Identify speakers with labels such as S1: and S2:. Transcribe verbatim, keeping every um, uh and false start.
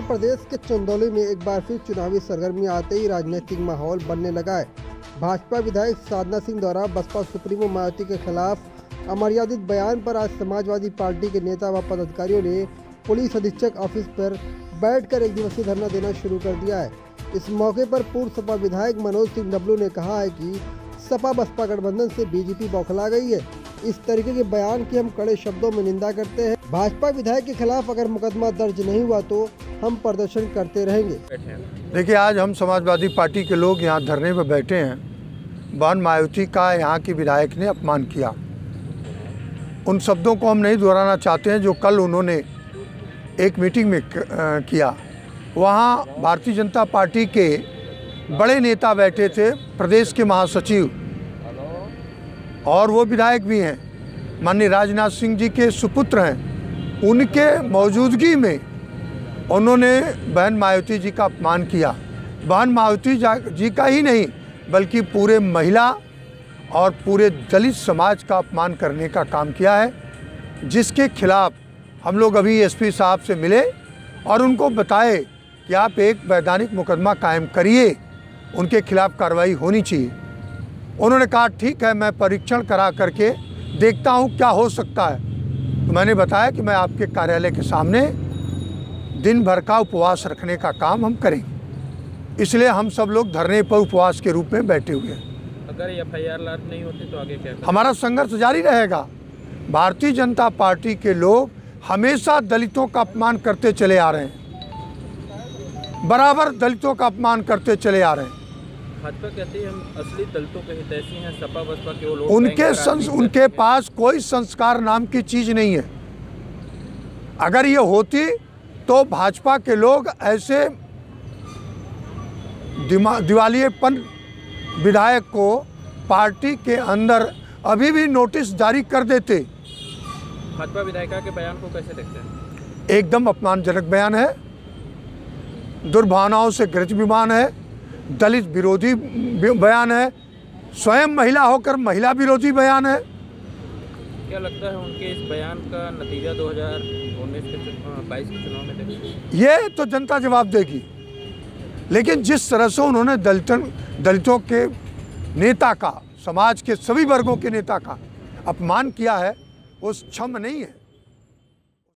S1: प्रदेश के चंदौली में एक बार फिर चुनावी सरगर्मी आते ही राजनीतिक माहौल बनने लगा है। भाजपा विधायक साधना सिंह द्वारा बसपा सुप्रीमो मायावती के खिलाफ अमर्यादित बयान पर आज समाजवादी पार्टी के नेता व पदाधिकारियों ने पुलिस अधीक्षक ऑफिस पर बैठकर एक दिवसीय धरना देना शुरू कर दिया है। इस मौके पर पूर्व सपा विधायक मनोज सिंह डब्लू ने कहा है कि सपा बसपा गठबंधन से बीजेपी बौखला गई है। इस तरीके के बयान की हम कड़े शब्दों में निंदा करते हैं। भाजपा विधायक के खिलाफ अगर मुकदमा दर्ज नहीं हुआ तो हम प्रदर्शन करते रहेंगे।
S2: देखिए, आज हम समाजवादी पार्टी के लोग यहाँ धरने पर बैठे हैं। बहन मायावती का यहाँ की विधायक ने अपमान किया। उन शब्दों को हम नहीं दोहराना चाहते हैं जो कल उन्होंने एक मीटिंग में किया। वहाँ भारतीय जनता पार्टी के बड़े नेता बैठे थे, प्रदेश के महासचिव, और वो विधायक भी हैं, माननीय राजनाथ सिंह जी के सुपुत्र हैं। उनके मौजूदगी में उन्होंने बहन मायावती जी का अपमान किया। बहन मायावती जी का ही नहीं बल्कि पूरे महिला और पूरे दलित समाज का अपमान करने का काम किया है, जिसके खिलाफ हम लोग अभी एसपी साहब से मिले और उनको बताए कि आप एक वैधानिक मुकदमा कायम करिए, उनके खिलाफ कार्रवाई होनी चाहिए। उन्होंने कहा ठीक है, मैं परीक्षण करा करके देखता हूँ क्या हो सकता है। तो मैंने बताया कि मैं आपके कार्यालय के सामने दिन भर का उपवास रखने का काम हम करेंगे। इसलिए हम सब लोग धरने पर उपवास के रूप में बैठे हुए हैं।
S3: अगर एफ आई आर नहीं होती तो आगे क्या करें?
S2: हमारा संघर्ष जारी रहेगा। भारतीय जनता पार्टी के लोग हमेशा दलितों का अपमान करते चले आ रहे हैं, बराबर दलितों का अपमान करते चले आ रहे हैं।
S3: भाजपा कहती है हम असली दलितों के हितैषी हैं, सपा बसपा के वो लोग
S2: उनके संस, उनके पास कोई संस्कार नाम की चीज नहीं है। अगर ये होती तो भाजपा के लोग ऐसे दिवालियेपन विधायक को पार्टी के अंदर अभी भी नोटिस जारी कर देते।
S3: भाजपा विधायिका के बयान को कैसे देखते हैं?
S2: एकदम अपमानजनक बयान है, दुर्भावनाओं से ग्रसित विमान है, दलित विरोधी बयान है, स्वयं महिला होकर महिला विरोधी बयान है।
S3: क्या लगता है उनके इस बयान का नतीजा दो हज़ार उन्नीस के बाईस के चुनाव में देखेंगे?
S2: ये तो जनता जवाब देगी, लेकिन जिस तरह से उन्होंने दलितों दलितों के नेता का, समाज के सभी वर्गों के नेता का अपमान किया है, वो क्षम्य नहीं है।